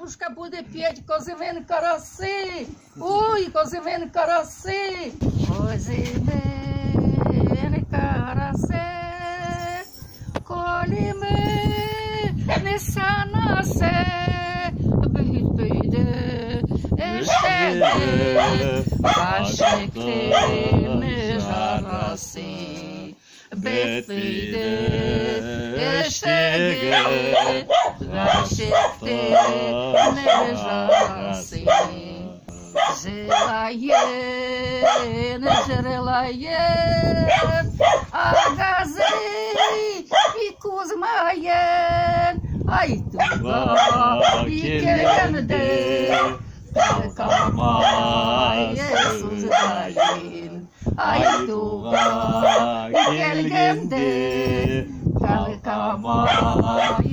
бабушка буде петь козовин караси. Ой, козовин караси. Козовин караси. Колі ми неса насе. Бийде, ештеде. Ваші клини жараси. Befide, eşege, raşette nejarasi. Jelayen, jelayen, agazi, ikuzmayen, ay tuba, ikemde, kalkamay, Jesus dayin. Ay tuba, gelgemde, kalkamay.